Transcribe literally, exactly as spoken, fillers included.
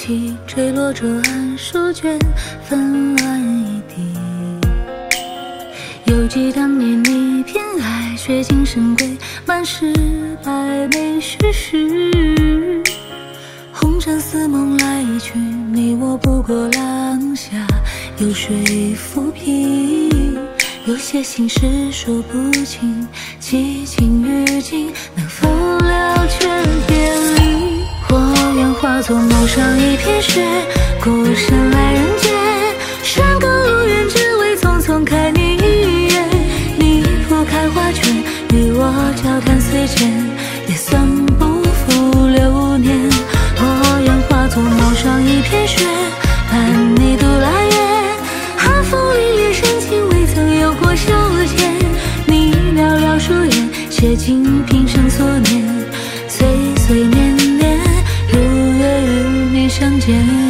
起，坠落着案书卷，纷乱一地。犹记当年你偏爱，血尽神归，满是百媚虚实。红尘似梦来去，你我不过廊下，有谁抚平？有些心事说不清，几经于今，能否了却别离？我愿化作陌上一片雪，孤身来人间，山高路远，只为匆匆看你一眼。你铺开花圈，与我交谈随间，也算不负流年。我愿化作陌上一片雪，伴你独来月，寒风凛冽，深情未曾有过消遣。你寥寥疏远，写尽平生所念，岁岁年年，如约与你相见。